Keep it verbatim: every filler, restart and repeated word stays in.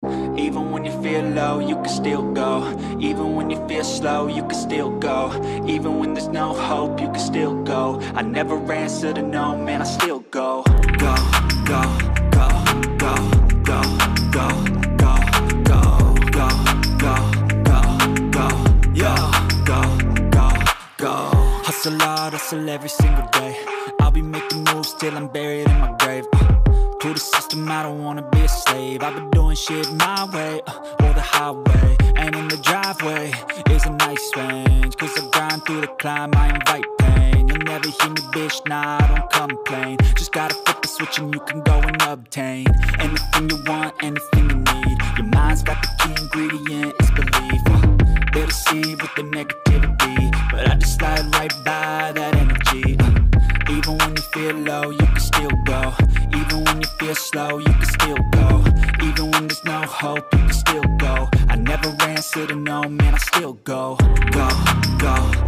Even when you feel low, you can still go. Even when you feel slow, you can still go. Even when there's no hope, you can still go. I never answer to no, man, I still go. Go, go, go, go, go, go, go, go, go, go, go, go, yo, go, go, go. Hustle hard, hustle every single day. I'll be making moves till I'm buried in my grave. To the system, I don't wanna be a slave. I've been doing shit my way, uh, or the highway. And in the driveway is a nice range, cause I grind through the climb, I invite pain. You'll never hear me, bitch, nah, I don't complain. Just gotta flip the switch and you can go and obtain anything you want, anything you need. Your mind's got the key ingredient, it's belief. uh, They're deceived with the negativity, but I just slide right by that energy. uh, Even when you feel low, you can still go. Even when you feel slow, you can still go. Even when there's no hope, you can still go. I never answer to no, man, I still go. Go, go.